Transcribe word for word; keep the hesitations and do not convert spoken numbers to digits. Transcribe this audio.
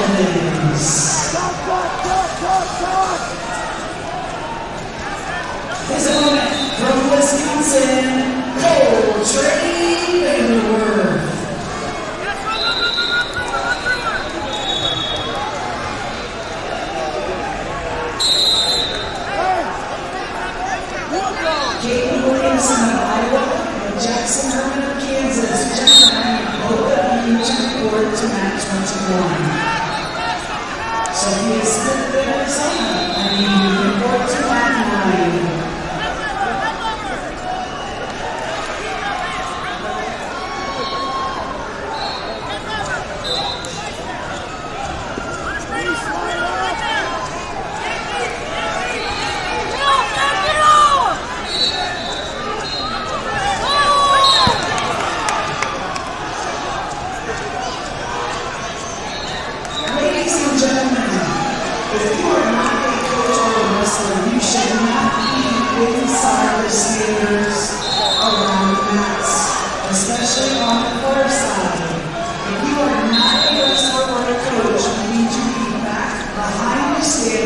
Evans. His opponent from Wisconsin, Coltrane Vanderwerf. Caitlin Williamson of Iowa and Jackson Herman of Kansas. Gentlemen, both of you to report to match twenty-one. Sophia Smith of Arizona, and you report to mat nine. If you are not a coach or a wrestler, you should not be inside the standards around the mats, especially on the court side. If you are not a wrestler or a coach, you need to be back behind the standards.